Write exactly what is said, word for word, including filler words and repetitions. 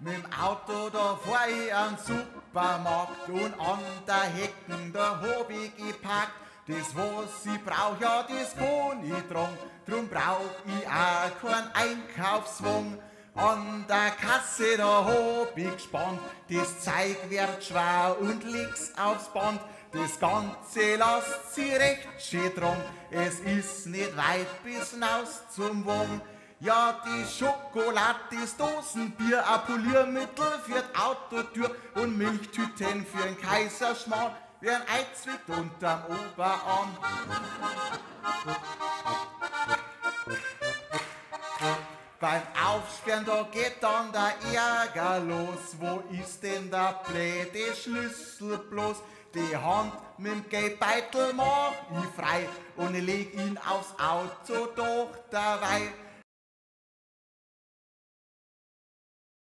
Mit'm Auto, da fahr ich an Supermarkt und an der Hecken, da hab ich geparkt. Das, was ich brauch, ja, das kann ich tragen. Drum brauch ich auch keinen Einkaufswagen. An der Kasse, da hab ich gespannt. Das Zeug wird schwer und leg's aufs Band. Das Ganze lasst sie recht schön dran. Es ist nicht weit bis hinaus zum Wagen. Ja, die Schokolade, das Dosenbier, ein Poliermittel für die Autotür und Milchtüten für den Kaiserschmarrn, werden eingezwickt unterm Oberarm. Beim Aufsperren, da geht dann der Ärger los. Wo ist denn der blöde Schlüssel bloß? Die Hand mit dem Geldbeutel mach ich frei und ich leg ihn aufs Auto doch dabei.